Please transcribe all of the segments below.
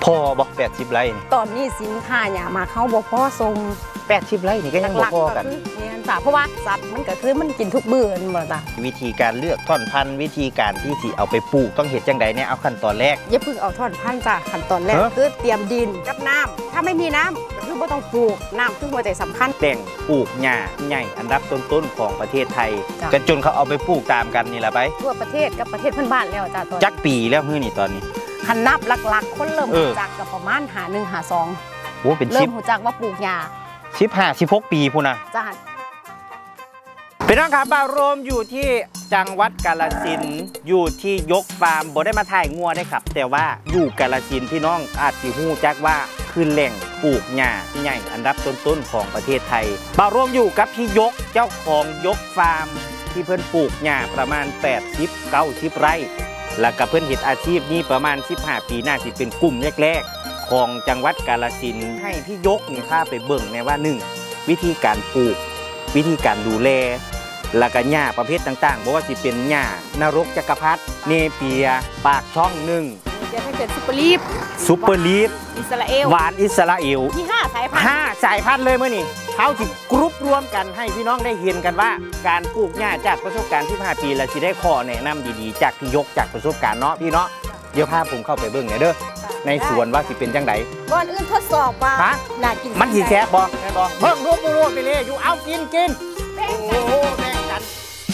พอบอก80 ไร่ตอนนี้สินค้าอย่ามาเข้าบ่พอทรง 80 ไร่นี่ก็ยังบ่พอกันเนี่ยจ้ะเพราะว่าสัตว์มันก็คือมันกินทุกมื้อนั่นบ่จ้ะวิธีการเลือกท่อนพันธุ์วิธีการที่สิเอาไปปลูกต้องเฮ็ดจังไดเนี่ยเอาขั้นตอนแรกอย่าเพิ่งเอาท่อนพันธุ์จ้ะขั้นตอนแรกคือเตรียมดินกับน้ำถ้าไม่มีน้ำก็คือบ่ต้องปลูกน้ำคือหัวใจสำคัญแหล่งปลูกหญ้าใหญ่อันดับต้นๆของประเทศไทยกันจนเขาเอาไปปลูกตามกันนี่แหละไปทั่วประเทศกับประเทศเพื่อนบ้านแล้วจ้ะตอนจักปีแล้วฮื้อนี่ตอนนี้คันนับหลักๆคนเริ่มรู้จักกับประมาณ51-52 โอ้เป็น10 เริ่มรู้จักว่าปลูกหญ้า 15-16 ปีพุ่นน่ะจ้ะพี่น้องครับบารมอยู่ที่จังหวัดกาฬสินธุ์อยู่ที่ยกฟาร์มบ่ได้มาถ่ายงัวได้ครับแต่ว่าอยู่กาฬสินธุ์พี่น้องอาจสิฮู้จักว่าคือแหล่งปลูกหญ้าใหญ่อันดับต้นๆของประเทศไทยบารมอยู่กับพี่ยกเจ้าของยกฟาร์มที่เพิ่นปลูกหญ้าประมาณ80-90 ไร่แล้วก็เพิ่นเฮ็ดอาชีพนี้ประมาณ15 ปีน่าสิเป็นกลุ่มแรกๆของจังหวัดกาฬสินธุ์ให้พี่ยกนี่พาไปเบิ่งแน่ว่า1วิธีการปลูกวิธีการดูแลแล้วก็หญ้าประเภทต่างๆบอกว่าสิเป็นหญ้านรกจักรพรรดิเนเปียปากช่อง1 เดี๋ยวถ้าเกิดซุปเปอร์ลีฟอิสราเอลหวานอิสราเอลที่5 สายพันธุ์ 5 สายพันธุ์เลยเมื่อนี่เขาสิกรุ๊ปรวมกันให้พี่น้องได้เห็นกันว่าการปลูกหญ้าจากประสบการณ์15 ปีแล้วสิได้ข้อแนะนำดีๆจากพี่ยกจากประสบการณ์เนาะพี่เนาะเดี๋ยวพาผมเข้าไปเบิ่งหน่อยเด้อในสวนว่าสิเป็นจังไดก่อนอื่นทดสอบว่าน่ากินมันสิแซ่บบ่แม่บ่เบิ่งรูปไปเลยอยู่เอากินโอ้โหแบ่งกัน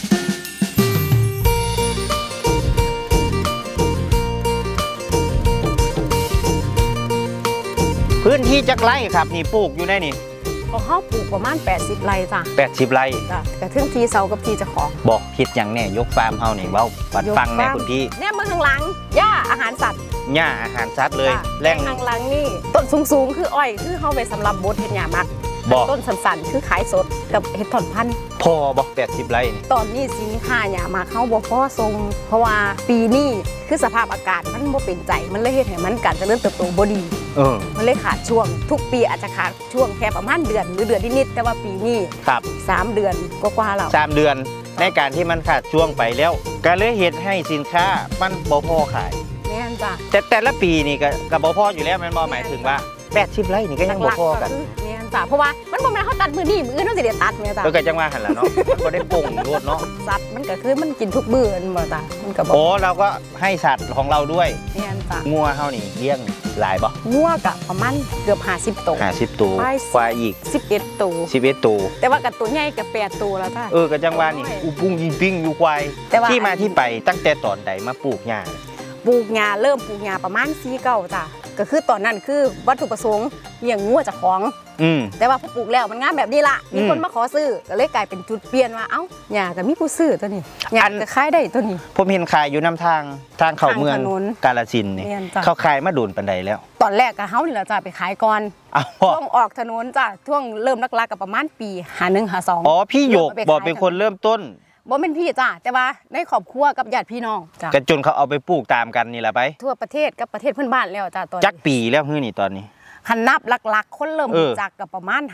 พื้นที่จักไร่ครับนี่ปลูกอยู่ในนี่ของเขาปลูกประมาณ80 ไร่จ้ะ 80 ไร่จ้ะแต่ถึงทีเสากับทีเจ้าของบอกคิดอย่างแน่ยกฟาร์มเฮานี่เว้าฟังแน่คุณพี่เนี่ยมือข้างหลังหญ้าอาหารสัตว์หญ้าอาหารสัตว์เลยแรงข้างหลังนี่ต้นสูงคืออ้อยคือเฮาไปสำหรับบดเฮ็ดหญ้ามักต้นสั้นๆคือขายสดกับเห็ดถอนพันธุ์พอบอก80 ไร่ตอนนี้สินค้าอย่ามาเข้าบ่พอทรงเพราะว่าปีนี้คือสภาพอากาศมันบ่เป็นใจมันเลยเฮ็ดให้มันการเจริญเติบโตบ่ดีมันเลยขาดช่วงทุกปีอาจจะขาดช่วงแค่ประมาณเดือนหรือเดือนนิดๆแต่ว่าปีนี้ครับ 3 เดือนกว่าแล้ว 3 เดือนในการที่มันขาดช่วงไปแล้วก็เลยเฮ็ดให้สินค้ามันบ่พอขายแม่นจ้ะแต่ละปีนี่ก็บ่พออยู่แล้วแม่นบ่หมายถึงว่า80 ไร่นี่ก็ยังบ่พอกันเนี่ยจ้ะเพราะว่ามันบ่แม่นเขาตัดมือนี่มืออื่นเขาสิได้ตัดแม่จ้ะก็จังว่าหั่นล่ะเนาะมันบ่ได้ป่งโลดเนาะสัตว์มันก็คือมันกินทุกมื้อนั่นบ่จ้ะมันก็บ่โอ้เราก็ให้สัตว์ของเราด้วยเนี่ยจ้ะงัวเฮานี่เลี้ยงหลายบ่งัวก็ประมาณเกือบ50 ตัว 50 ตัวควายอีก 11 ตัว 11 ตัวแต่ว่ากับตัวใหญ่ก็8 ตัวแล้วจ้ะก็จังว่านี่อุปุ้งยิงปิ้งอยู่ควายที่มาที่ไปตั้งแต่ตอนใดมาปลูกหญ้าเริ่มปลูกหญ้าประมาณ4-9จ้ะก็คือตอนนั้นคือวัตถุประสงค์เลี้ยงงัวเจ้าของแต่ว่าพอปลูกแล้วมันงามแบบนี้ล่ะมีคนมาขอซื้อก็เลยกลายเป็นจุดเปลี่ยนว่าเอ้าหญ้าก็มีผู้ซื้อตัวนี้หญ้าก็ขายได้ตัวนี้ผมเห็นขายอยู่นำทางเข้าเมืองกาฬสินธุ์นี่เขาขายมาโดนปานใดแล้วตอนแรกก็เฮานี่แหละจ้ะไปขายก่อนช่วงออกถนนจ้ะช่วงเริ่มลักๆกับประมาณปี51-52 อ๋อพี่หยกบอกเป็นคนเริ่มต้นบ่เป็นพี่จ้ะแต่ว่าในครอบครัวกับญาติพี่น้องจ้ะกันจนเขาเอาไปปลูกตามกันนี่แหละไปทั่วประเทศกับประเทศเพื่อนบ้านแล้วจ้ะตอนจักปีแล้วฮื้อนี่ตอนนี้คันนับหลักๆคนเริ่มรู้จักกับประมาณ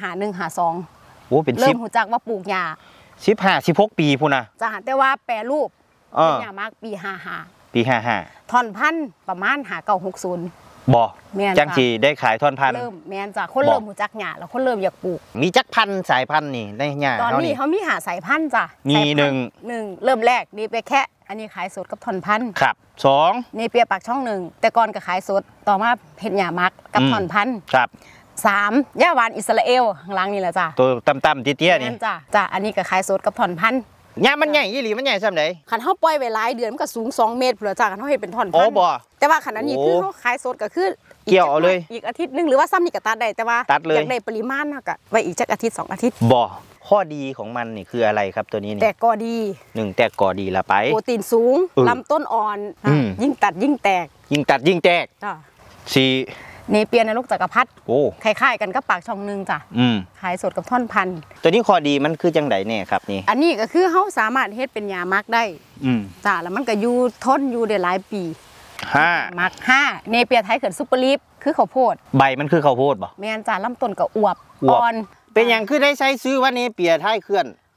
51-52 โอ้เป็นเริ่มรู้จักว่าปลูกหญ้า 15-16 ปีพุ่นน่ะจ้ะแต่ว่าแปรรูปเป็นหญ้ามากปี55ท่อนพันธุ์ประมาณ5960 บ่จังสิได้ขายท่อนพันธุ์เริ่มแม่นจ้ะคนเริ่มรู้จักหญ้าแล้วคนเริ่มอยากปลูกมีจักพันสายพันธุ์นี่ในหญ้าตอนนี้เขามี5 สายพันธุ์จ้ะมี 1เริ่มแรกนี่ไปแค่อันนี้ขายสดกับท่อนพันธุ์ครับ2 นี่เปียปากช่อง1แต่ก่อนก็ขายสดต่อมาเห็ดหญ้ามักกับท่อนพันธุ์ครับ 3ย่าหวานอิสราเอลข้างหลังนี่แหละจ้ะตัวต่ำๆเตี้ยๆนี่จ้ะอันนี้ก็ขายสดกับท่อนพันธุ์หญ้ามันใหญ่อีหลีมันใหญ่ซ้ำใดคันเฮาปล่อยไว้หลายเดือนมันก็สูง2 เมตรพุ่นละจ้ะคันเฮาเฮ็ดเป็นท่อนพันธุ์แต่ว่าขนาดนี้คือเฮาขายสดก็คือเกี่ยวเอาเลยอีกอาทิตย์นึงหรือว่าซ้ำนี่ก็ตัดได้แต่ว่าอยากได้ปริมาณก็ไว้อีกจักอาทิตย์2 อาทิตย์บ่ข้อดีของมันนี่คืออะไรครับตัวนี้นี่แต่ก็ดี 1แต่ก็ดีละไปโปรตีนสูงลำต้นอ่อนยิ่งตัดยิ่งแตกจ้ะ4 เนเปียนรกจักรพรรดิโอ้คล้ายๆกันกับปากช่องนึงจ้ะขายสดกับท่อนพันธุ์ตัวนี้ข้อดีมันคือจังไดเนี่ยครับนี่อันนี้ก็คือเฮาสามารถเฮ็ดเป็นหญ้ามักได้จ้ะแล้วมันก็อยู่ทนอยู่ได้หลายปี 5 มัก5เนเปียไทยเขินซุปเปอร์ลีฟคือข้าวโพดใบมันคือข้าวโพดบ่แม่นจ้ะลำต้นก็อวบอ่อนเป็นอย่างคือได้ใช้ซื้อว่าเนเปียไทยเขื่อน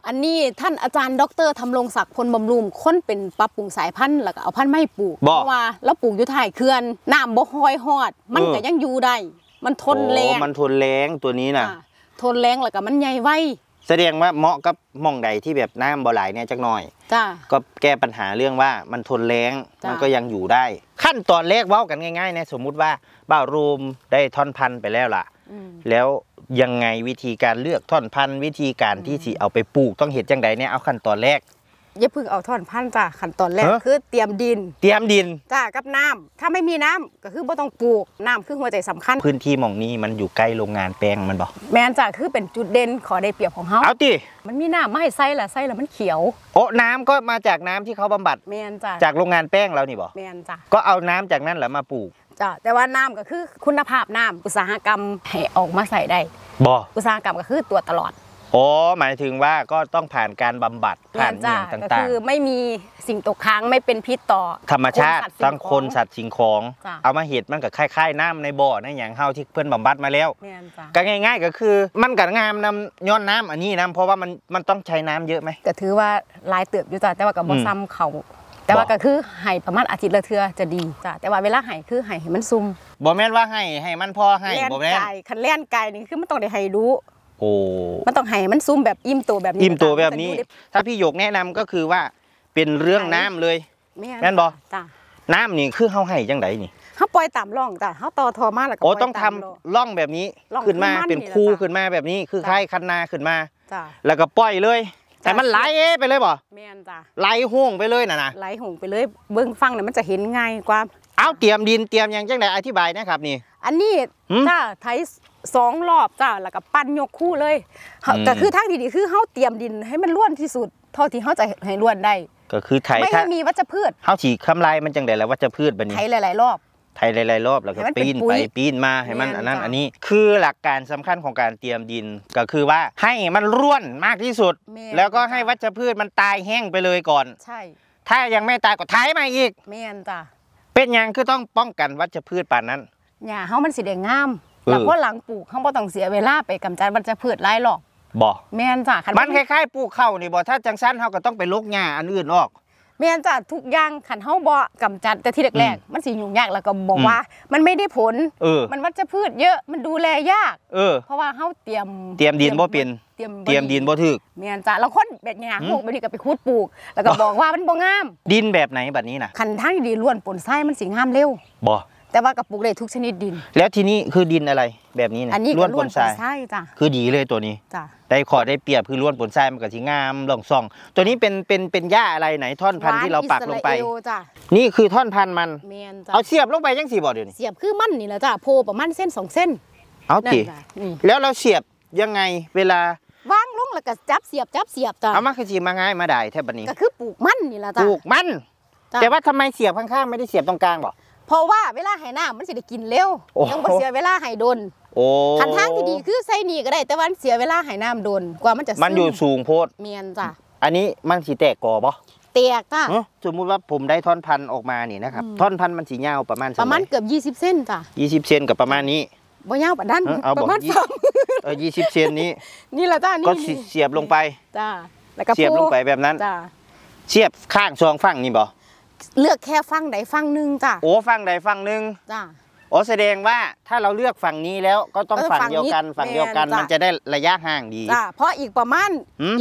อันนี้ท่านอาจารย์ดร.ธำรงศักดิ์พลบำรุงค้นเป็นปรับปรุงสายพันธุ์แล้วก็เอาพันธุ์ไม้ปลูกเพราะว่าแล้วปลูกอยู่ท้ายเขื่อนน้ำบ่ห้อยฮอดมันก็ยังอยู่ได้มันทนแรงมันทนแรงตัวนี้น่ะทนแรงแล้วก็มันใหญ่ไวแสดงว่าเหมาะกับหม่องใดที่แบบน้ำบ่ไหลเนี่ยจักหน่อยจ้าก็แก้ปัญหาเรื่องว่ามันทนแรงมันก็ยังอยู่ได้ขั้นตอนแรกเว้ากันง่ายๆนะสมมุติว่าบ่าวรูมได้ท่อนพันธุ์ไปแล้วล่ะแล้วยังไงวิธีการเลือกท่อนพันธุ์วิธีการที่สิเอาไปปลูกต้องเห็นจังใดเนี่ยเอาขั้นตอนแรกอย่าเพิ่งเอาท่อนพันธุ์จ้าขั้นตอนแรกคือเตรียมดินจ้ากับน้ำถ้าไม่มีน้ำก็คือบ่ต้องปลูกน้ำคือหัวใจสำคัญพื้นที่หม่องนี้มันอยู่ใกล้โรงงานแป้งมันบอกแม่นจ้าคือเป็นจุดเด่นขอได้เปรียบของเขาเอาติมันมีน้ำไม่ให้ใส่ละมันเขียวโอ้น้ำก็มาจากน้ำที่เขาบำบัดแม่นจ้าจากโรงงานแป้งเรานี่บอกแม่นจ้าก็เอาน้ำจากนั้นแหละมาปลูกจ้าแต่ว่าน้ำก็คือคุณภาพน้ำอุตสาหกรรมให้ออกมาใส่ได้บ่อุตสาหกรรมก็คือตัวตลอดอ๋อหมายถึงว่าก็ต้องผ่านการบำบัดผ่านอย่างต่างๆก็คือไม่มีสิ่งตกค้างไม่เป็นพิษต่อธรรมชาติทั้งคนสัตว์สิ่งของเอามาเห็ดมันก็คล้ายๆน้ำในบ่อในอย่างเฮาที่เพื่อนบำบัดมาแล้วก็ง่ายๆก็คือมันก็งามนำย้อนน้ำอันนี้นะเพราะว่ามันต้องใช้น้ำเยอะไหมก็ถือว่าลายเติบอยู่จ้ะแต่ว่ากับบ่ซ้ำเขาแต่ว่าก็คือให้ประมาณอาทิตย์ละเทื่อจะดีจ้ะแต่ว่าเวลาให้คือให้มันซุ่มบ่แม่นว่าให้มันพอให้บ่แม่นคันแล่นไก่นี่คือมันต้องได้ให้รู้โอ้มันต้องให้มันซุ่มแบบอิ่มตัวแบบนี้อิ่มตัวแบบนี้ถ้าพี่หยกแนะนำก็คือว่าเป็นเรื่องน้ำเลยแม่นบ่จ้ะน้ำนี่คือเฮาให้จังไดนี่เฮาปล่อยตามร่องจ้ะเฮาต่อทอมาแล้วก็โอ้ต้องทำร่องแบบนี้ขึ้นมาเป็นคูขึ้นมาแบบนี้คือคล้ายคันนาขึ้นมาจ้ะแล้วก็ปล่อยเลยแต่มันไหลไปเลยบ่แม่นจ้ะไหลห่วงไปเลยนะไหลห่วงไปเลยเบิ่งฟังเนี่ยมันจะเห็นง่ายกว่าเอาเตรียมดินเตรียมอย่างจังไดอธิบายนะครับนี่อันนี้จ้ะไถ2 รอบจ้ะแล้วก็ปั้นยกคู่เลยก็คือทางที่ดีคือเฮาเตรียมดินให้มันร่วนที่สุดเท่าที่เฮาจะให้ร่วนได้ก็คือไถไม่ให้มีวัชพืชเฮาสิทำลายมันจังได๋แล้ววัชพืชบัดนี้ไถหลายๆรอบไถหลายๆรอบแล้วก็ปีนไปปีนมาให้มันอันนั้นอันนี้คือหลักการสำคัญของการเตรียมดินก็คือว่าให้มันร่วนมากที่สุดแล้วก็ให้วัชพืชมันตายแห้งไปเลยก่อนใช่ถ้ายังไม่ตายก็ไถมาอีกแม่นจ้ะเป็นยังคือต้องป้องกันวัชพืชปานนั้นหญ้าเฮามันสิได้งามแล้วพอหลังปลูกเฮาบ่ต้องเสียเวลาไปกำจัดวัชพืชหลายรอบบ่แม่นจ้ะมันคล้ายๆปลูกข้าวนี่บ่ถ้าจังซั่นเฮาก็ต้องไปลกหญ้าอันอื่นออกแม่นจ้ะทุกอย่างคันเฮาบ่กำจัดแต่ที่แรกๆมันสิยุ่งยากแล้วก็บอกว่ามันไม่ได้ผลมันวัชพืชเยอะมันดูแลยากเพราะว่าเฮาเตรียมดินบ่เป็นเตรียมดินบ่ถูกแม่นจ้ะแล้วคนแบบหญ้าพวกแบบนี้ก็ไปขุดปลูกแล้วก็บอกว่ามันบ่งามดินแบบไหนบัดนี้น่ะคันทางดีล้วนปนทรายมันสิงามเร็วบ่แต่ว่ากับปลูกได้ทุกชนิดดินแล้วทีนี้คือดินอะไรแบบนี้นะล้วนปนทรายจ้ะคือดีเลยตัวนี้จ้ะได้ขอได้เปรียบคือล้วนปนทรายมันก็สิงามล่องซ่องตัวนี้เป็นหญ้าอะไรไหนท่อนพันธุ์ที่เราปักลงไปนี่คือท่อนพันธุ์มันเอาเสียบลงไปจังสิบ่เดี๋ยวนี้เสียบคือมันนี่แหละจ้ะโพประมาณเส้น2 เส้นเอาติแล้วเราเสียบยังไงเวลาวางลงแล้วก็จับเสียบจ้ะเอามาคือสิมาง่ายมาได้แท้บัดนี้ก็คือปลูกมันนี่แหละจ้ะปลูกมันแต่ว่าทำไมเสียบข้างๆไม่ได้เสียบตรงกลางบ่เพราะว่าเวลาให้น้ำมันสิได้กินเร็วยังบ่เสียเวลาให้โดนคันทางที่ดีคือใส่นี่ก็ได้แต่ว่าเสียเวลาให้น้ำโดนกว่ามันจะมันอยู่สูงโพดเมียนจ้ะอันนี้มันสิแตกกอบ่แตกจ้ะสมมุติว่าผมได้ท่อนพันธุ์ออกมานี่นะครับท่อนพันธุ์มันสิยาวประมาณเกือบ20 เซนจ้ะ 20 เซนกับประมาณนี้บ่ยาวปานนั้นประมาณ 20 เซนนี้นี่แหละจ้ะก็เสียบลงไปจ้ะแล้วก็เสียบลงไปแบบนั้นจ้ะเสียบข้าง2ฝั่งนี่บ่เลือกแค่ฝั่งใดฝั่งหนึ่งจ้ะโอ้ฝั่งใดฝั่งหนึ่งจ้ะโอ้แสดงว่าถ้าเราเลือกฝั่งนี้แล้วก็ต้องฝั่งเดียวกันมันจะได้ระยะห่างดีจ้ะเพราะอีกประมาณ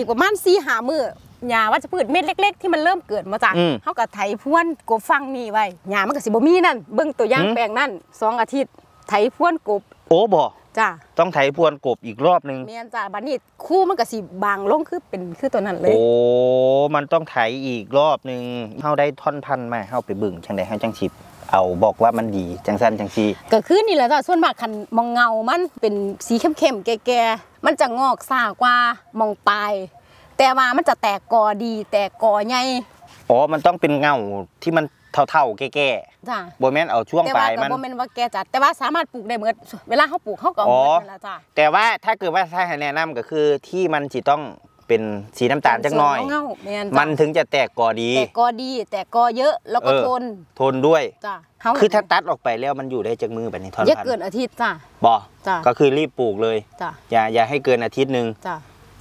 4-5 มื้อหญ้าวัชพืชเม็ดเล็กๆที่มันเริ่มเกิดมาจ้ะเฮาก็ไถพรวนกบฝั่งนี้ไว้หญ้ามันก็สิบ่มีนั่นเบิ่งตัวอย่างแปลงนั่น2 อาทิตย์ไถพรวนกบโอ้บ่จ้ะต้องไถพรวนกบอีกรอบนึงแม่นจ้ะบัดนี้คู่มันก็สิบางลงคือตัวนั้นเลยโอ้มันต้องไถอีกรอบนึงเฮาได้ท่อนพันธุ์มาเฮาไปบึ่งจังได๋เฮาจังสิเอาบอกว่ามันดีจังซั่นจังซี่ก็คือนี่แหละจ้ะส่วนมากคันมองเงามันเป็นสีเข้มๆแก่ๆมันจะงอกซ่ากว่ามองปลายแต่ว่ามันจะแตกกอดีแตกกอใหญ่อ๋อมันต้องเป็นเงาที่มันเท่าๆแก่ๆจ้ะบ่แม่นเอาช่วงปลายมันบ่แม่นว่าแก่จัดแต่ว่าสามารถปลูกได้หมดเวลาเฮาปลูกเฮาก็เอาหมดนั่นล่ะจ้ะแต่ว่าถ้าเกิดว่าถ้าให้แนะนำก็คือที่มันสิต้องเป็นสีน้ำตาลจักหน่อยมันถึงจะแตกกอดีแตกกอเยอะแล้วก็ทนด้วยจ้ะคือถ้าตัดออกไปแล้วมันอยู่ได้จักมือแบบนี้ท่อนพันธุ์อย่าเกินอาทิตย์จ้ะบ่ก็คือรีบปลูกเลยจ้ะอย่าให้เกินอาทิตย์นึงจ้ะแส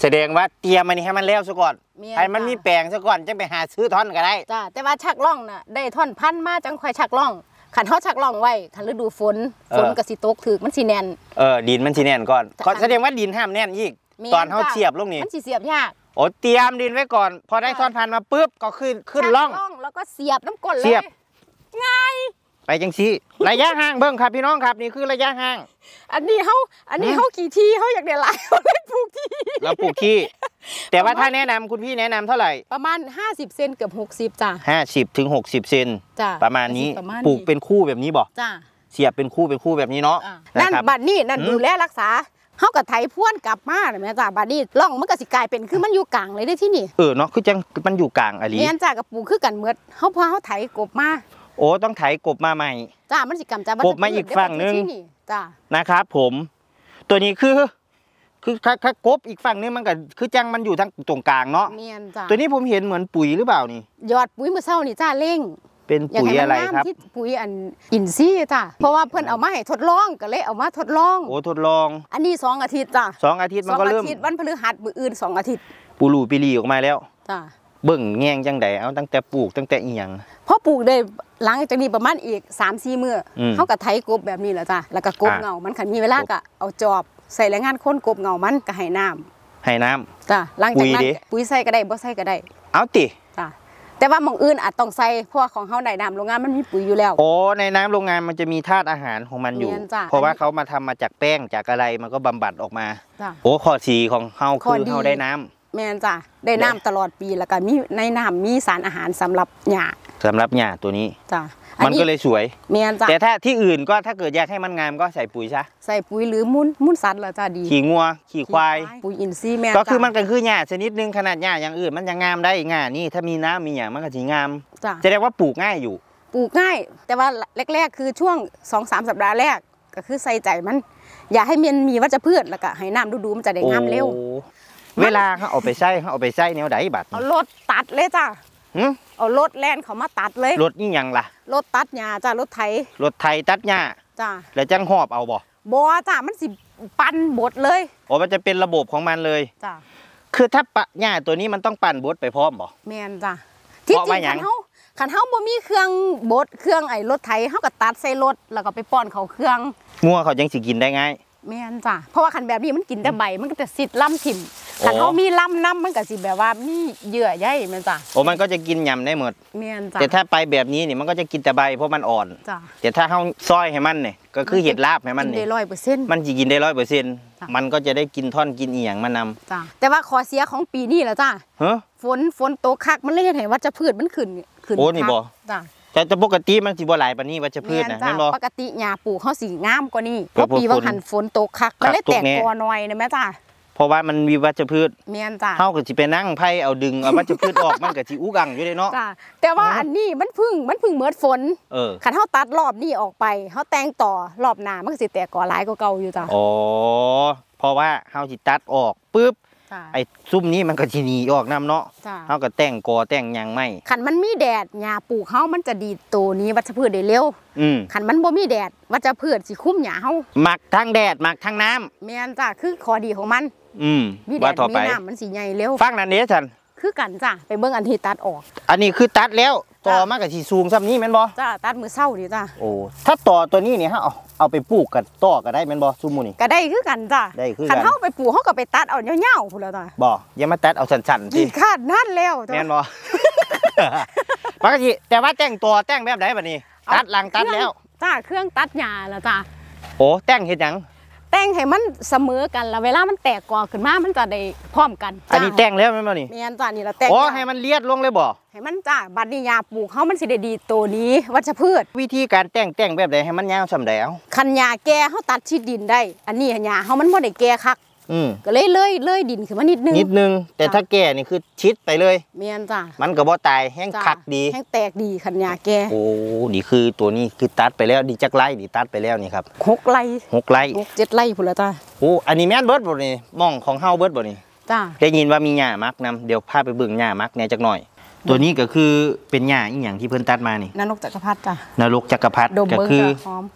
แสดงว่าเตรียมมันนี่ให้มันแล้วซะก่อนให้มันมีแปลงซะก่อนจะไปหาซื้อท่อนก็ได้จ้าแต่ว่าชักล่องน่ะได้ท่อนพันมาจังค่อยชักล่องขันเขาชักล่องไว้ขันฤดูฝนก็สิตกถึกมันสิแน่นดินมันสิแน่นก่อนแสดงว่าดินห้ามแน่นอีกตอนเขาเสียบลงนี่มันสิเสียบยากโอ้เตรียมดินไว้ก่อนพอได้ท่อนพันมาปุ๊บก็ขึ้นล่องแล้วก็เสียบน้ำก้นเลยง่ายไปจังซี่ระยะห่างเบิ้งครับพี่น้องครับนี่คือระยะห่างอันนี้เขากี่ที่เขาอยากได้หลายเขาเลยปลูกที่เราปลูกที่แต่ว่าถ้าแนะนำคุณพี่แนะนำเท่าไหร่ประมาณ50 เซนเกือบ60จ้ะ 50 ถึง 60 เซนประมาณนี้ปลูกเป็นคู่แบบนี้บ่จ้ะเสียบเป็นคู่แบบนี้เนาะนั่นบัดนี้นั่นดูแลรักษาเขากับไถพ่วนกลับมาเลยแม่จ้ะบัดนี้ร่องมันก็สิกลายเป็นคือมันอยู่กลางเลยได้ที่นี่เนาะคือจังมันอยู่กลางอะไรแม่จ้ะกับปลูกคือกันเมื่อเขาพอเขาไถกบมาโอ้ต้องไถกบมาใหม่จ้ามันสิกรรมจ้ากบมาอีกฝั่งนึงจ้านะครับผมตัวนี้คือถ้ากบอีกฝั่งนึงมันก็คือจังมันอยู่ทั้งตรงกลางเนาะตัวนี้ผมเห็นเหมือนปุ๋ยหรือเปล่านี่ยอดปุ๋ยเมื่อเช้านี่จ้าเล่งเป็นปุ๋ยอะไรครับปุ๋ยอันอินทรีย์จ้าเพราะว่าเพิ่นเอามาให้ทดลองก็เลยเอามาทดลองโอ้ทดลองอันนี้2 อาทิตย์จ้า 2 อาทิตย์มันก็เริ่มวันพฤหัสมื้ออื่น2 อาทิตย์ปูรูปีรีออกมาแล้วจ้าเบิ่งแง่งจังไดเอาตั้งแต่ปลูกตั้งแต่อีหยังพอปลูกได้หลังจากนี้ประมาณอีก 3-4 มื้อเขาก็ไถกบแบบนี้แหละจ้ะแล้วก็กบเงามันขันมีเวลาก็เอาจอบใส่แรงงานคนกบเงามันก็ให้น้ำจ้ะหลังจากนั้นปุ๋ยใส่ก็ได้บ่ใส่ก็ได้เอาติจ้ะแต่ว่าหม่องอื่นอาจต้องใส่เพราะว่าของเขาได้น้ำโรงงานมันมีปุ๋ยอยู่แล้วโอ้ในน้ำโรงงานมันจะมีธาตุอาหารของมันอยู่เพราะว่าเขามาทำมาจากแป้งจากอะไรมันก็บำบัดออกมาโอ้ข้อดีของเขาคือเขาได้น้ำแม่นจ้ะได้น้ำตลอดปีแล้วก็มีในน้ำมีสารอาหารสำหรับหญ้าตัวนี้จ้ะมันก็เลยสวยแม่นจ้ะแต่ถ้าที่อื่นก็ถ้าเกิดอยากให้มันงามก็ใส่ปุ๋ยซะใส่ปุ๋ยหรือมุ้นสัตว์ละจ้ะดีขี่งัวขี่ควายปุ๋ยอินทรีย์แม่นก็คือมันก็คือหญ้าชนิดนึงขนาดหญ้าอย่างอื่นมันยังงามได้ง่านี่ถ้ามีน้ำมีอย่างมันก็จะงามจะเรียกว่าปลูกง่ายอยู่ปลูกง่ายแต่ว่าแรกๆคือช่วง 2-3 สัปดาห์แรกก็คือใส่ใจมันอย่าให้มันมีวัชพืชแล้วก็ให้น้ำดูๆมันจะได้งามเร็วเวลาเขาเอาไปใส่แนวใดบัดเอารถตัดเลยจ้ะเอารถแล่นเขามาตัดเลยรถนี่ยังล่ะรถตัดหญ้าจ้ะรถไถตัดหญ้าจ้ะแล้วจังหอบเอาบ่จ้ะมันสิปั่นบดเลยโอ้มันจะเป็นระบบของมันเลยจ้ะคือถ้าปะหญ้าตัวนี้มันต้องปั่นบดไปพร้อมบ่แม่นจ้ะที่จริงคันเฮาบ่มีเครื่องบดเครื่องไอ้รถไถเฮาก็ตัดใส่รถแล้วก็ไปป้อนเขาเครื่องงัวเขาจังสิกินได้ง่ายแม่นจ้ะเพราะว่าคันแบบนี้มันกินแต่ใบมันก็จะสิล่ำถิ่มคันเขามีล่ำน้ำมันก็สิแบบว่ามีเยื่อใยแม่นจ้ะโอ้มันก็จะกินยำได้หมดแม่นจ้ะแต่ถ้าไปแบบนี้นี่มันก็จะกินแต่ใบเพราะมันอ่อนจ้ะแต่ถ้าเขาซอยให้มันเนี่ยก็คือเห็ดลาบให้มันเนี่ยมันจะกินได้100%มันก็จะได้กินท่อนกินเอียงมานำจ้ะแต่ว่าข้อเสียของปีนี้แหละจ้ะฝนตกคักมันเลยเห็นว่าจะพืชมันขึ้นโอ้นี่บ่จ้ะแต่ปกติมันสิบ่หลายปานนี้วัชพืชนะนั่นบ่ปกติหญ้าปลูกเขาสิงามกว่านี้เพราะปีว่าหันฝนตกคักก็เลยแตกกอน้อยนะแม่จ้ะเพราะว่ามันมีวัชพืชแม่นจ้ะเฮาก็สิไปนั่งไผ่เอาดึงเอาวัชพืชออกมันก็สิอุกังอยู่เด้เนาะจ้ะแต่ว่าอันนี้มันพึ่งเหมือนฝนคันเฮาตัดรอบนี้ออกไปเฮาแต่งต่อรอบหน้ามันก็สิแตกกอหลายกว่าเก่าอยู่จ้ะอ๋อเพราะว่าเฮาสิตัดออกปึ๊บไอ้ซุ่มนี้มันก็สิหนีออกน้ำเนาะเฮาก็แต่งกอแต่งหยังไม่คันมันมีแดดหญ้าปลูกเฮามันจะดีตัวนี้วัชพืชได้เร็วคันมันบ่มีแดดวัชพืชสิคุ้มหญ้าเฮาหมักทั้งแดดหมักทั้งน้ำแม่นจ้ะคือข้อดีของมันมีแดดมีน้ำมันสิใหญ่เร็วฟังนั่นเด้ฉันคือกันจ้ะไปเบิ่งอันที่ตัดออกอันนี้คือตัดแล้วต่อมากับสีสูงซ้ำนี้แม่นบ่จ้าตัดมือเศร้าดีจ้าโอ้ถ้าต่อตัวนี้เนี่ยฮะเอาไปปลูกกันต่อก็ได้แม่นบ่ซุมูนี่ก็ได้คือกันจ้าได้คือกันคันเฮาไปปลูกเฮาก็ไปตัดเอาเงาๆพุ่นแล้วจ้าบ่อย่ามาตัดเอาสั้นๆสิคาดนั่นแล้วแม่นบ่ปกติแต่ว่าแต่งตัวแต่งแบบไหนบัดนี้ตัดหลังตัดแล้วจ้าเครื่องตัดหญ้าแล้วจ้าโอ้แต่งเฮ็ดหยังแต่งให้มันเสมอกันแล้วเวลามันแตกกอขึ้นมามันจะได้พร้อมกันอันนี้แต่งแล้วแม่นบ่นี่แม่นจ้านี่เราแต่งอ๋อให้มันเลียดลงเลยบ่ให้มันจ้าบัดนี้หญ้าปลูกเฮามันสิได้ดีตัวนี้วัชพืชวิธีการแต่งแบบใดให้มันยาวส่ำใดเอาคันหญ้าแก่เฮาตัดชิดดินได้อันนี้หญ้าเฮามันบ่ได้แก่คักก็เลยดินขึ้นมานิดนึงแต่ถ้าแก่นี่คือชิดไปเลยแม่นจ้ามันก็บ่ตายแห้งคักดีแห้งแตกดีคันหญ้าแก่โอ้นี่คือตัวนี้คือตัดไปแล้วดีจักไร่ดีตัดไปแล้วนี่ครับ 6 ไร่ 6 ไร่ 7 ไร่พุ่นละจ้าโอ้อันนี้แม่นเบิดบ่นี่มองของเฮาเบิดบ่นี่จ้าได้ยินว่ามีหญ้ามักนำเดี๋ยวพาไปเบิ่งหญ้ามักแน่จักหน่อยตัวนี้ก็คือเป็นหญ้าอีหยังที่เพิ่นตัดมานี่นรกจักรพรรดิจ้านรกจักรพรรดิก็คือหอม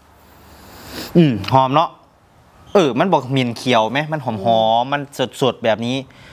หอมเนาะมันบอกเหม็นเขียวไหมมันหอมมันสดๆแบบนี้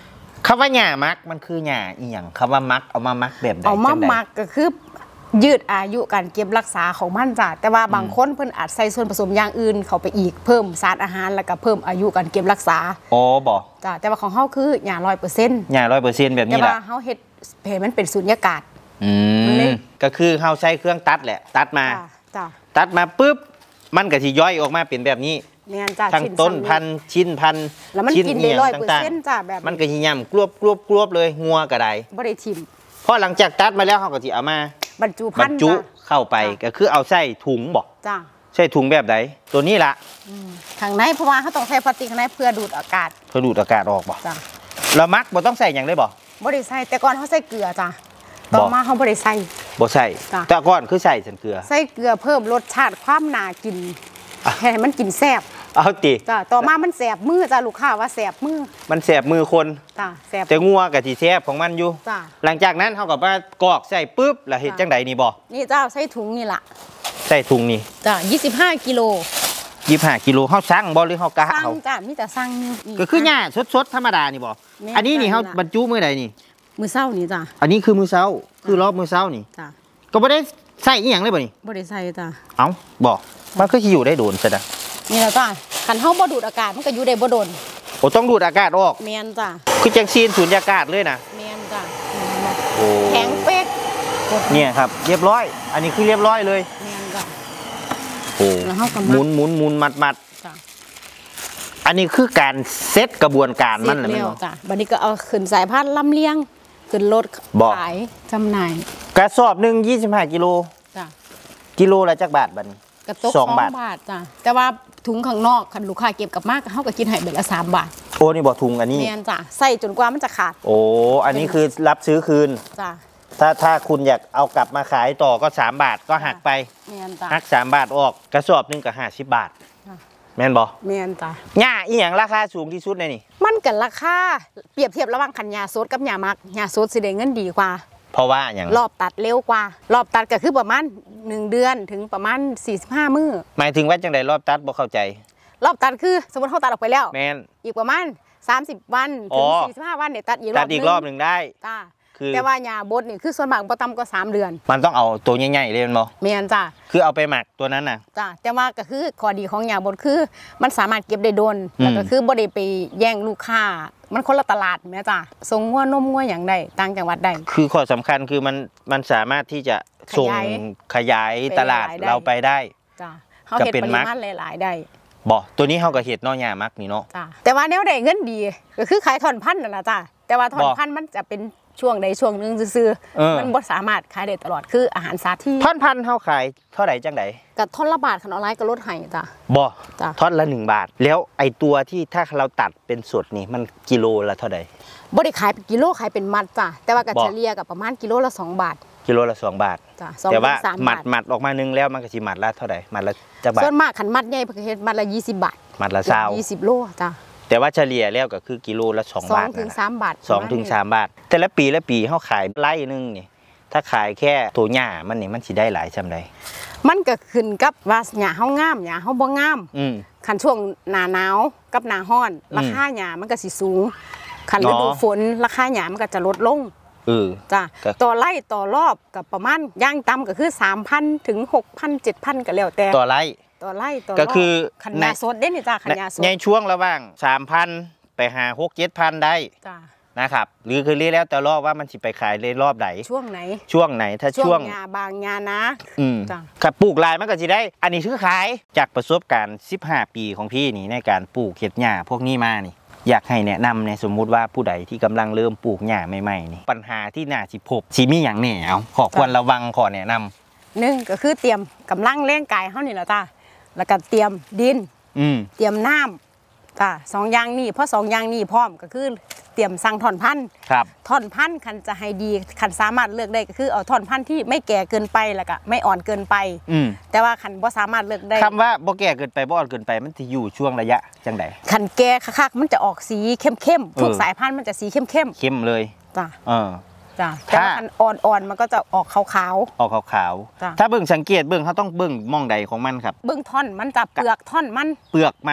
คำว่าหญ้ามักมันคือหญ้าอีหยังคำว่ามักเอามามักแบบใดเอามามักก็คือยืดอายุการเก็บรักษาของมันจ้ะแต่ว่าบางคนเพิ่นอาจใส่ส่วนผสมอย่างอื่นเข้าไปอีกเพิ่มสารอาหารแล้วก็เพิ่มอายุการเก็บรักษาอ๋อบ่จ้ะแต่ว่าของเฮาคือหญ้า 100% หญ้า 100% แบบนี้แหละแต่ว่าเฮาเฮ็ดให้มันเป็นสุญญากาศก็คือเฮาใช้เครื่องตัดแหละตัดมาจ้ะตัดมาปุ๊บมันก็สิย่อยออกมาเป็นแบบนี้แม่นจ้ะทั้งต้นพันธุ์ชิ้นพันธุ์แล้วมันกินได้ 100% จ้ะแบบมันก็สิย่ำกรวบเลยงัวก็ได้บ่ได้ทิ่มพอหลังจากตัดมาแล้วเฮาก็สิเอามาบรรจุพันธุ์เข้าไปก็คือเอาใส่ถุงบ่จ้ะใส่ถุงแบบใดตัวนี้ล่ะข้างในเพราะว่าเฮาต้องใส่พลาสติกข้างในเพื่อดูดอากาศออกบ่จ้ะแล้วมักบ่ต้องใส่หยังเลยบ่บ่ได้ใส่แต่ก่อนเฮาใส่เกลือจ้ะต่อมาเฮาบ่ได้ใส่บ่ใส่แต่ก่อนคือใส่เกลือใส่เกลือเพิ่มรสชาติความน่ากินให้มันกินแซ่บเอาติจ้ะต่อมามันแสบมือจ้ะลูกค้าว่าแสบมือมันแสบมือคนจ้ะแสบแต่งัวก็สิแซ่บของมันอยู่จ้ะหลังจากนั้นเฮาก็มากรอกใส่ปึ๊บแล้วเฮ็ดจังไดนี่บ่นี่เจ้าใส่ถุงนี่ล่ะใส่ถุงนี่จ้ะ25 กิโล 25 กิโลเฮาสั่งบ่หรือเฮากะเอาสั่งจ้ะมีแต่สั่งนี่ก็คือหญ้าสดๆธรรมดานี่บ่อันนี้นี่เฮาบรรจุมื้อใดนี่มื้อเช้านี่จ้ะอันนี้คือมื้อเช้าคือรอบมื้อเช้านี่จ้ะก็บ่ได้ใส่อีหยังเลยบ่นี่บ่ได้ใส่จ้ะเอ้าบ่มันคือสิอยู่ได้โดนซะนะนี่แล้วจ้ะคันเฮาบ่ดูดอากาศมันก็อยู่ได้บ่โดนโอ้ต้องดูดอากาศออกแม่นจ้ะคือจังซีนสูญญากาศเลยนะแม่นจ้ะโอ้แข็งเป๊กเนี่ยครับเรียบร้อยอันนี้คือเรียบร้อยเลยแม่นจ้ะโอ้แล้วเฮาก็หมุนมัดจ้ะอันนี้คือการเซตกระบวนการมันแล้วจ้ะบัดนี้ก็เอาขึ้นสายพานลำเลียงขึ้นรถขายจำหน่ายกระสอบนึง25 กิโลจ้ะกิโลละจักบาทบัดนี้กระตก2 บาทจ้ะแต่ว่าถุงข้างนอกคันลูกค้าเก็บกลับมาเฮาก็กินให้เบิดละ3 บาทโอ้นี่บ่ถุงอันนี้แม่นจ้ะใส่จนกว่ามันจะขาดโอ้อันนี้คือรับซื้อคืนจ้ะถ้าคุณอยากเอากลับมาขายต่อก็3 บาทก็หักไปแม่นจ้ะหัก3 บาทออกกระสอบนึงก็50 บาทแม่นบ่แม่นจ้ะหญ้าอีหยังราคาสูงที่สุดในนี่มันก็ราคาเปรียบเทียบระหว่างคันหญ้าสดกับหญ้ามักหญ้าสดสิได้เงินดีกว่าเพราะว่าอย่างรอบตัดเร็วกว่ารอบตัดก็คือประมาณ1 เดือนถึงประมาณ45 มื้อหมายถึงว่าจังได๋รอบตัดบ่เข้าใจรอบตัดคือสมมุติเฮาตัดออกไปแล้วแม่นอีกประมาณ30 วันถึง45 วันเนี่ยตัดอีกรอบนึงได้จ้าแต่ว่าหญ้าบดนี่คือส่วนมากบ่ต่ำกว่า3 เดือนมันต้องเอาตัวใหญ่ๆเลยแม่นบ่แม่นจ้าคือเอาไปหมักตัวนั้นน่ะจ้าแต่ว่าก็คือข้อดีของหญ้าบดคือมันสามารถเก็บได้โดนแล้วก็คือบ่ได้ไปแย่งลูกค้ามันคนละตลาดแม่จ้าส่งงัวนมงัวอย่างใดต่างจังหวัดใดคือข้อสำคัญคือมันสามารถที่จะส่งขยายตลาดเราไปได้จ้าเฮาเฮ็ดปริมาณหลายๆได้บ่ตัวนี้เฮาก็เฮ็ดเนาะหญ้ามักนี่เนาะจ้าแต่ว่าแนวใดเงินดีก็คือขายท่อนพันธุ์นั่นล่ะจ้าแต่ว่าท่อนพันธุ์มันจะเป็นช่วงใดช่วงนึงซื่อๆมันบ่สามารถขายได้ตลอดคืออาหารสัตว์ที่ท่อนพันเฮาขายเท่าไหร่จังได๋ก็ท่อนละบาทคันออนไลน์ก็ลดให้จ้ะบ่ท่อนละ1 บาทแล้วไอ้ตัวที่ถ้าเราตัดเป็นสดนี่มันกิโลละเท่าใดบ่ได้ขายเป็นกิโลขายเป็นมัดจ้ะแต่ว่าก็เฉลี่ยก็ประมาณกิโลละ2 บาทกิโลละ2 บาทจ้ะแต่ว่ามัดออกมานึงแล้วมันก็สิมัดละเท่าใดมัดละจักบาทส่วนมากคันมัดใหญ่เพิ่นเฮ็ดมัดละ20 บาทมัดละ 20โลจ้ะแต่ว่าเฉลี่ยแล้วก็คือกิโลละ2 บาท 2 ถึง 3 บาท 2 ถึง 3 บาทแต่ละปีเฮาขายไร่นึงนี่ถ้าขายแค่ตัวหญ้ามันนี่มันสิได้หลายซำใดมันก็ขึ้นกับว่าหญ้าเฮางามหญ้าเฮาบ่งามคันช่วงหน้าหนาวกับหน้าร้อนราคาหญ้ามันก็สิสูงคันฤดูฝนราคาหญ้ามันก็จะลดลงจ้ะต่อไร่ต่อรอบก็ประมาณอย่างต่ำก็คือ 3,000 ถึง 6,000 7,000ก็แล้วแต่ต่อไร่ก็คือคันหญ้าสดเด้นี่จ้ะคันหญ้าสดในช่วงระหว่าง 3,000 ไปหา 6-7,000 ได้จ้ะนะครับหรือคือแล้วแต่รอบว่ามันสิไปขายในรอบไหนช่วงไหนถ้าช่วงหญ้าบางหญ้านะจ้ะครับปลูกลายมันก็สิได้อันนี้คือขายจากประสบการณ์15 ปีของพี่นี่ในการปลูกเห็ดหญ้าพวกนี้มานี่อยากให้แนะนำในสมมุติว่าผู้ใดที่กำลังเริ่มปลูกหญ้าใหม่ๆนี่ปัญหาที่น่าสิพบสิมีอย่างแน่เอาขอควรระวังขอแนะนำ 1ก็คือเตรียมกำลังแรงกายเฮานี่ล่ะจ้ะแล้วก็เตรียมดินเตรียมน้ำจ้ะ2 อย่างนี้เพราะ2 อย่างนี้พร้อมก็คือเตรียมสั่งท่อนพันธุ์ท่อนพันธุ์คันจะให้ดีคันสามารถเลือกได้ก็คือเอาท่อนพันธุ์ที่ไม่แก่เกินไปแล้วก็ไม่อ่อนเกินไปแต่ว่าคันบ่สามารถเลือกได้คำว่าบ่แก่เกินไปบ่อ่อนเกินไปมันจะอยู่ช่วงระยะจังไดคันแก่คักๆมันจะออกสีเข้มๆทุกสายพันธุ์มันจะสีเข้มเลยจ้ะจ้ะถ้าอ่อนๆมันก็จะออกขาวถ้าเบิ่งสังเกตเบิ่งเขาต้องเบิ่งมองใดของมันครับเบิ่งท่อนมันจะเปลือกท่อนมัน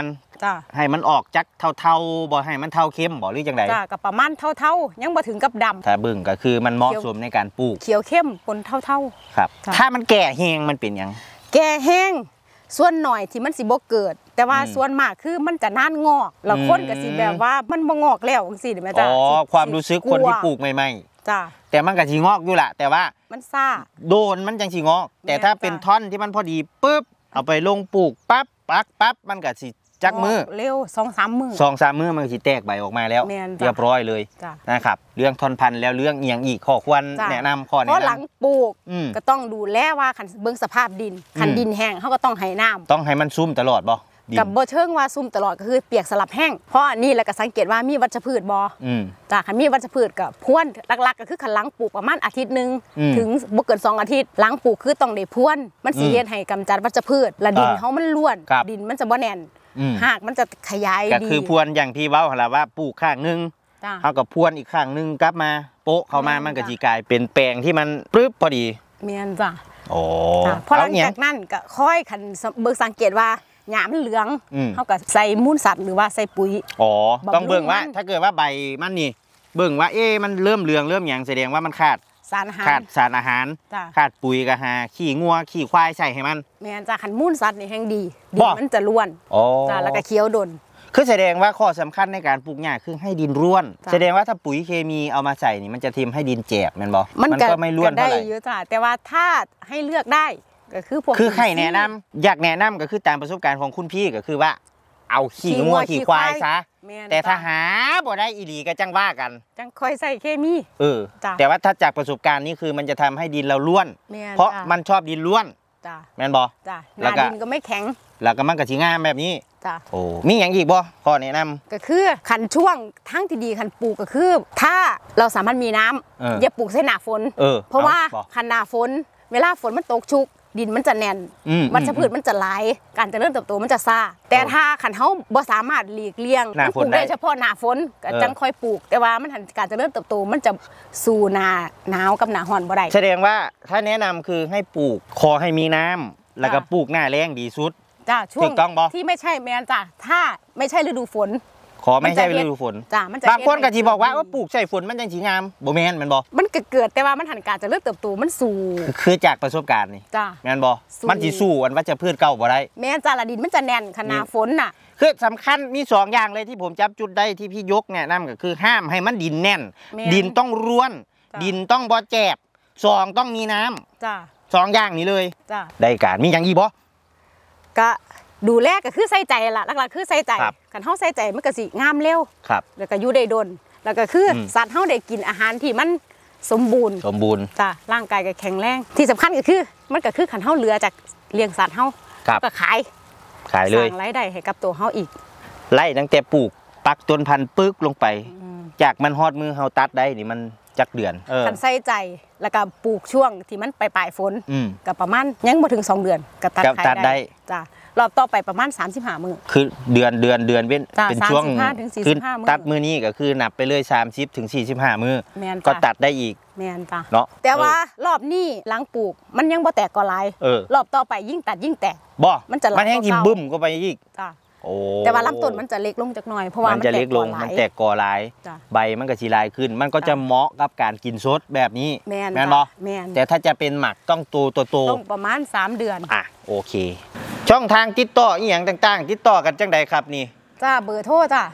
จ้ะให้มันออกจักเท่าๆบ่ให้มันเท่าเข้มบ่หรือจังไดจ้ะก็ประมาณเท่ายังบ่ถึงกับดำถ้าเบิ่งก็คือมันเหมาะสมในการปลูกเขียวเข้มปนเท่าครับถ้ามันแก่แห้งมันเป็นหยังแก่แห้งส่วนหน่อยที่มันสิบ่เกิดแต่ว่าส่วนมากคือมันจะน่านงอกแล้วคนก็สิแบบว่ามันบ่งอกแล้วจังซี่แม่จ้ะอ๋อความรู้สึกคนที่ปลูกใหม่ๆจ้ะแต่มันก็สิงอกอยู่ล่ะแต่ว่ามันซ่าโดนมันจังสิงอกแต่ถ้าเป็นท่อนที่มันพอดีปึ๊บเอาไปลงปลูกปั๊บมันก็สิจักมือเร็ว 2-3 มื้อ 2-3 มื้อมันสิแตกใบออกมาแล้วเรียบร้อยเลยนะครับเรื่องท่อนพันธุ์แล้วเรื่องเอียงอีกข้อควรแนะนำข้อแนะนำเพราะหลังปลูกก็ต้องดูแลว่าคันเบิ่งสภาพดินคันดินแห้งเขาก็ต้องให้น้ำต้องให้มันซุ่มตลอดบ่กับบ่เชิงว่าซุ่มตลอดก็คือเปียกสลับแห้งเพราะอันนี้แล้วก็สังเกตว่ามีวัชพืชบ่จ้ะคันมีวัชพืชก็พรวนหลักๆก็คือคันหลังปลูกประมาณอาทิตย์นึงถึงบ่เกิน2 อาทิตย์หลังปลูกคือต้องได้พรวนมันสิเฮ็ดให้กำจัดวัชพืชและดินเฮามันร่วนดินมันจะบ่แน่นหากมันจะขยายดีก็คือพรวนอย่างที่เว้าหั่นล่ะว่าปลูกข้างนึงเฮาก็พรวนอีกข้างนึงกลับมาโปะเข้ามามันก็สิกลายเป็นแปลงที่มันปึ๊บพอดีแม่นจ้ะโอ้พอหลังจากนั้นก็ค่อยคันเบิ่งสังเกตว่าหญ้ามันเหลืองเขาก็ใส่มูลสัตว์หรือว่าใส่ปุ๋ยอ๋อต้องเบิ่งว่าถ้าเกิดว่าใบมันนี่เบิ่งว่ามันเริ่มเหลืองเริ่มหยังแสดงว่ามันขาดสารอาหารขาดปุ๋ยก็หาขี้งัวขี้ควายใส่ให้มันแม่นจ้ะคันมูลสัตว์นี่แห่งดีดินมันจะร่วนจ้ะแล้วก็เคี้ยวดนคือแสดงว่าข้อสำคัญในการปลูกหญ้าคือให้ดินร่วนแสดงว่าถ้าปุ๋ยเคมีเอามาใส่นี่มันจะทำให้ดินแจกแม่นบ่มันก็ไม่ร่วนเท่าไหร่ได้เยอะจ้ะแต่ว่าถ้าให้เลือกได้ก็คือพวกคือให้แนะนำอยากแนะนำก็คือตามประสบการณ์ของคุณพี่ก็คือว่าเอาขี้งัวขี้ควายซะแต่ถ้าหาบ่ได้อีหลีก็จังว่ากันจังค่อยใส่เคมีแต่ว่าถ้าจากประสบการณ์นี่คือมันจะทำให้ดินเราร่วนเพราะมันชอบดินร่วนแม่นบ่แล้วดินก็ไม่แข็งแล้วก็มันก็สิงามแบบนี้โอ้มีอย่างอีกบ่ข้อแนะนำก็คือขันช่วงทั้งที่ดีขันปลูกก็คือถ้าเราสามารถมีน้ำอย่าปลูกใส่หน้าฝนเพราะว่าขันหน้าฝนเวลาฝนมันตกชุกดินมันจะแน่นวัชพืชมันจะไหลการเจริญเติบโตมันจะซ่าแต่ถ้าขันเขาบ่สามารถหลีกเลี่ยงปลูกได้เฉพาะหน้าฝนก็จังค่อยปลูกแต่ว่ามันการเจริญเติบโตมันจะสู่หน้าหนาวกับหน้าร้อนบ่ได้แสดงว่าถ้าแนะนำคือให้ปลูกขอให้มีน้ำแล้วก็ปลูกหน้าแล้งดีสุดจ้าช่วงที่ไม่ใช่แมนจ้าถ้าไม่ใช่ฤดูฝนขอไม่ใช่ฤดูฝนบางคนก็ที่บอกว่าปลูกใส่ฝนมันจังสีงามบ่แม่นมันบ่มันเกิดแต่ว่ามันหันการจะเริ่มเติบโตมันสู่คือจากประสบการณ์นี่จ้าแม่นบ่มันสิสู้อันว่าจะพืชเก่าบ่ได้แม่นจ้าละดินมันจะแน่นขนาดฝนน่ะคือสำคัญมี2อย่างเลยที่ผมจับจุดได้ที่พี่ยกแนะนำก็คือห้ามให้มันดินแน่นดินต้องร่วนดินต้องบ่แจบ2ต้องมีน้ำจ้า 2อย่างนี้เลยจ้าได้การมีอย่างอีกบ่ก็ดูแลก็คือใส่ใจละหลักๆคือใส่ใจกันเฮาใส่ใจมันก็สิงามเร็วแล้วก็อยู่ได้ดนแล้วก็คือสัตว์เฮาได้กินอาหารที่มันสมบูรณ์จ้ะร่างกายก็แข็งแรงที่สำคัญก็คือมันก็คือขันเฮาเหลือจากเลี้ยงสัตว์เฮาก็ขายเลยสร้างรายได้ให้กับตัวเฮาอีกไล่ตั้งแต่ปลูกปักต้นพันธุ์ปึ๊กลงไปจากมันฮอดมือเฮาตัดได้นี่มันจักเดือนกันใส่ใจแล้วก็ปลูกช่วงที่มันปลายฝนก็ประมาณยังบ่ถึง2 เดือนก็ตัดขายได้จ้ะรอบต่อไปประมาณ35 มื้อคือเดือนเว้นเป็นช่วงคือตัดมื้อนี้ก็คือนับไปเลย30 ถึง 45 มื้อก็ตัดได้อีกแม่นจ้ะเนาะแต่ว่ารอบนี้หลังปลูกมันยังบ่แตกกอหลายรอบต่อไปยิ่งตัดยิ่งแตกบ่มันแห้งยิ่งบึ้มก็ไปอีกจ้ะโอ้แต่ว่าลำต้นมันจะเล็กลงจักหน่อยเพราะว่ามันจะเล็กลงมันแตกกอหลายใบมันก็สิลายขึ้นมันก็จะเหมาะกับการกินสดแบบนี้แม่นบ่แต่ถ้าจะเป็นหมักต้องโตต้องประมาณ3 เดือนโอเคช่องทางติดต่ออีหยังต่างๆติดต่อกันจังใดครับนี่จ้าเบอร์โทรจ้า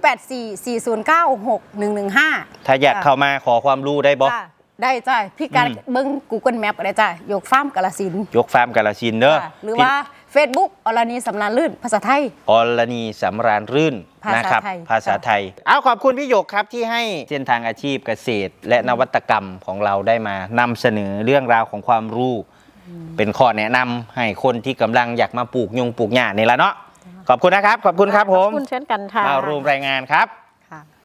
0844096115 ถ้าอยากเข้ามาขอความรู้ได้บ่ได้จ้าพี่การเบิ่ง Google Map ได้จ้ายกฟาร์มกาฬสินธุ์ยกฟาร์มกาฬสินธุ์เด้อหรือว่า Facebook อรณีสำราญรื่นภาษาไทยอรณีสำราญรื่นนะครับภาษาไทยเอาขอบคุณพี่หยกครับที่ให้เส้นทางอาชีพเกษตรและนวัตกรรมของเราได้มานำเสนอเรื่องราวของความรู้เป็นข้อแนะนำให้คนที่กำลังอยากมาปลูกหญ้านี่ละเนาะขอบคุณนะครับขอบคุณครับผมขอบคุณเช่นกันค่ะมาร่วมรายงานครับ